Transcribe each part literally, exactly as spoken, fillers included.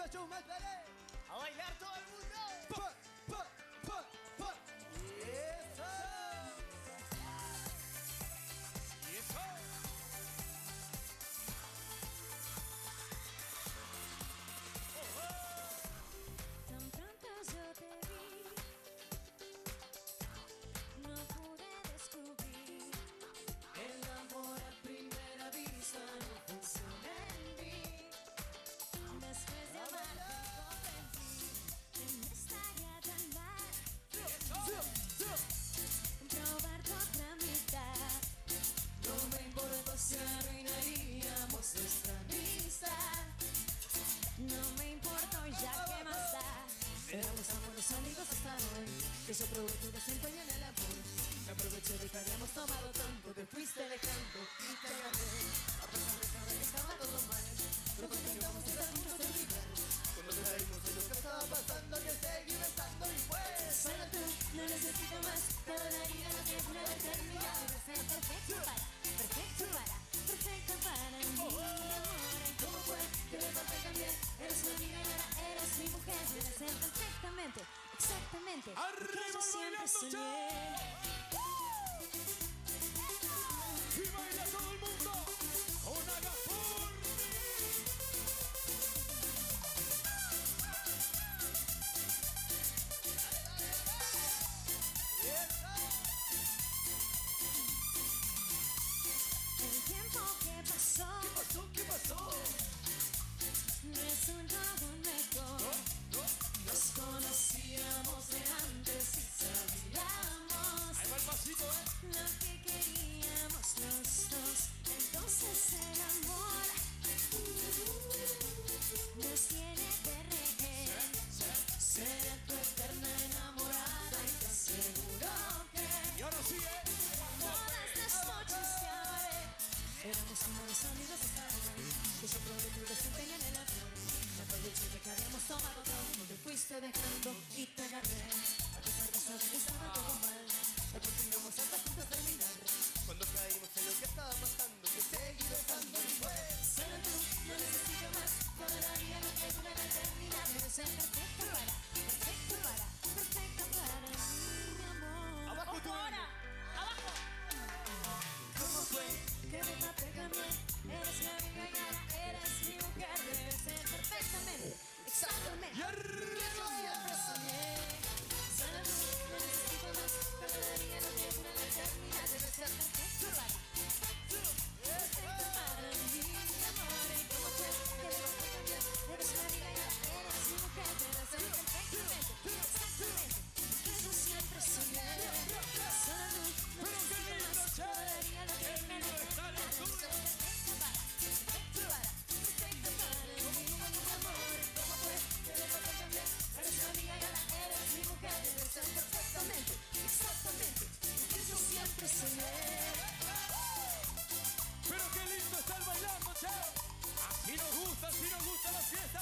muchachos, métele. A bailar todo el mundo. Pa, pa, pa, pa. Y eso. Y eso. Oh, oh. Tan pronto yo te vi, no pude descubrir. El amor a primera vista no funciona en mí. Después de amarte comprendí que no estaría tan mal probar tu otra mitad. No me importa si arruinaríamos nuestra amistad. No me importó ya que más da. Éramos buenos amigos hasta hoy, que yo probé tu desempeño en el amor. Me aproveché de que habíamos tomado tanto, te fuiste dejando y te agarré. A pesar de saber que estaba todo mal, lo intentamos estar juntos en lugar. Cuando caímos en lo que estaba pasando, que seguí besando y pues. Solo tú, no necesito más. Perdonaría lo que es una eternidad. Debe ser perfecto para, perfecto para, perfecto para mí, amor. ¿Cómo fue que me falté cambiar? Eres mi amiga y ahora eres mi mujer. Debe ser perfectamente, exactamente lo que yo siempre soñé. Y baila todo el mundo. Con Agapur. El tiempo que pasó ¿Qué pasó? ¿Qué pasó? resultó aún mejor. Nos conocíamos de antes y sabíamos Ahí va el pasito, ¿eh? lo que queríamos los dos. Entonces el amor nos tiene de rehén. seré tu eterna enamorada y te aseguro que Y ahora sí, ¿eh? Todas las noches te amaré. éramos buenos amigos hasta hoy, que yo probé tu desempeño en el amor. Me aproveché de que habíamos tomado tanto, te fuiste dejando y te agarré. A pesar de saber que estaba todo mal, lo continuamos hasta juntos terminar. Cuando caímos en lo que estaba pasando, que seguí besando y pues. Solo tú, no necesito más, perdonaría lo que es una eternidad. Debe ser perfecto para, perfecto para, perfecto para mí, mi amor. Abajo tú. Abajo. ¿Cómo fue? Que de papel cambié. Eres mi amiga y ahora eres mi mujer. Debe ser perfectamente, exactamente Y lo arriba. que yo siempre soñé. Solo tú, no necesito más. Perdonaría lo que es una eternidad. Debe ser perfecto para, perfecto para mí, mi amor. ¿Y cómo fue que de papel cambié? Eres mi amiga y ahora eres mi mujer. Debe ser perfectamente, exactamente lo que yo siempre soñé. Solo tú, no Pero qué necesito lindo, más. che. Perdonaría lo que Qué es una lindo estar en eternidad. Zurdo. Perfecto para, perfecto para, perfecto para mí, mi amor. ¿Cómo fue que de papel cambié? Eres mi amiga y ahora eres mi mujer. Debe ser perfectamente, exactamente lo que yo siempre soñé. Pero qué lindo estar bailando, che. Así nos gusta, así nos gusta la fiesta.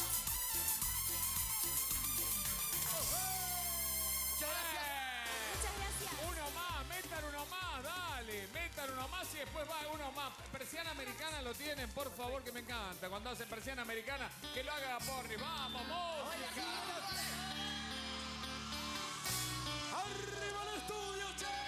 Muchas gracias. Muchas gracias. Uno más, metan uno más, dale, metan uno más y después va uno más. Persiana americana lo tienen, por favor, que me encanta. Cuando hacen persiana americana, que lo haga Porri. ¡Vamos, música! ¡Arriba el estudio, che!